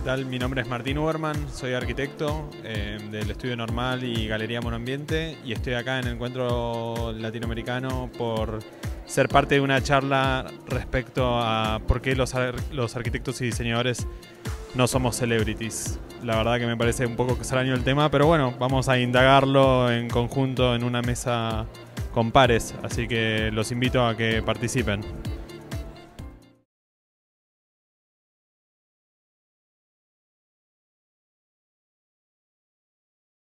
tal? Mi nombre es Martín Uberman, soy arquitecto del Estudio Normal y Galería Monoambiente y estoy acá en el Encuentro Latinoamericano por ser parte de una charla respecto a por qué los arquitectos y diseñadores no somos celebrities. La verdad que me parece un poco extraño el tema, pero bueno, vamos a indagarlo en conjunto en una mesa con pares, así que los invito a que participen.